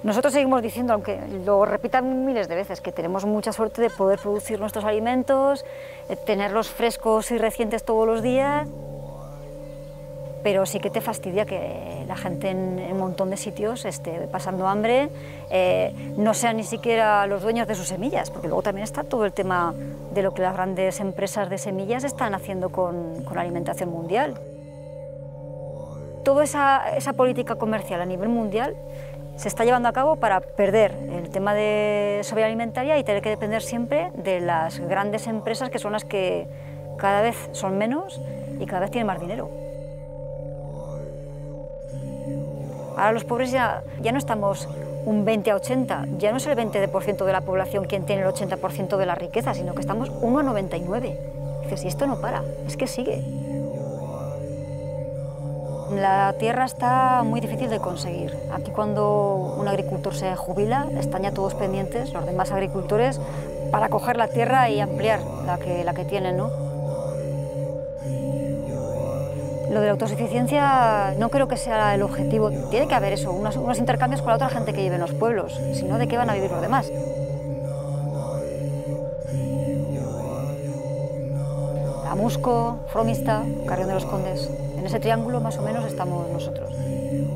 Nosotros seguimos diciendo, aunque lo repitan miles de veces, que tenemos mucha suerte de poder producir nuestros alimentos, tenerlos frescos y recientes todos los días, pero sí que te fastidia que la gente en un montón de sitios esté pasando hambre, no sean ni siquiera los dueños de sus semillas, porque luego también está todo el tema de lo que las grandes empresas de semillas están haciendo con la alimentación mundial. Toda esa política comercial a nivel mundial se está llevando a cabo para perder el tema de soberanía alimentaria y tener que depender siempre de las grandes empresas, que son las que cada vez son menos y cada vez tienen más dinero. Ahora los pobres ya no estamos un 20 a 80, ya no es el 20% de la población quien tiene el 80% de la riqueza, sino que estamos 1 a 99. Dices, y esto no para, es que sigue. La tierra está muy difícil de conseguir. Aquí cuando un agricultor se jubila, están ya todos pendientes, los demás agricultores, para coger la tierra y ampliar la que tienen, ¿no? Lo de la autosuficiencia no creo que sea el objetivo. Tiene que haber eso, unos intercambios con la otra gente que vive en los pueblos, si no, ¿de qué van a vivir los demás? Amusco, Fromista, Carrión de los Condes. En ese triángulo más o menos estamos nosotros.